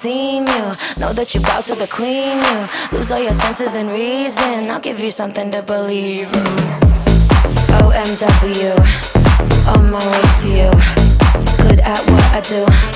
seen you. Know that you bow to the queen, you lose all your senses and reason. I'll give you something to believe in. OMW, on my way to you. Good at what I do.